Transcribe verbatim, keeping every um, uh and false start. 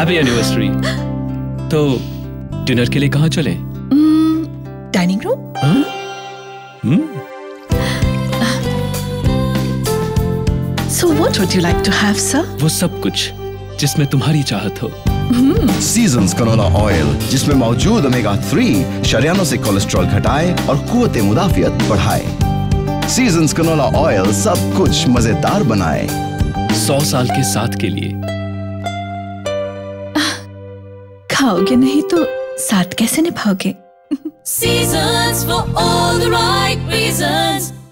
Happy anniversary. तो dinner के लिए कहाँ चलें? Dining room. So what would you like to have, sir? वो सब कुछ जिसमें तुम्हारी चाहत हो। सीजन्स कनोला ऑयल, जिसमें मौजूद ओमेगा थ्री शरीरों से कोलेस्ट्रॉल घटाए और कुव्वत मुदाफियत बढ़ाए। सीजन्स कनोला ऑयल सब कुछ मजेदार बनाए। सौ साल के साथ के लिए। खाओगे नहीं तो साथ कैसे निभाओगे? Seasons for all the right reasons.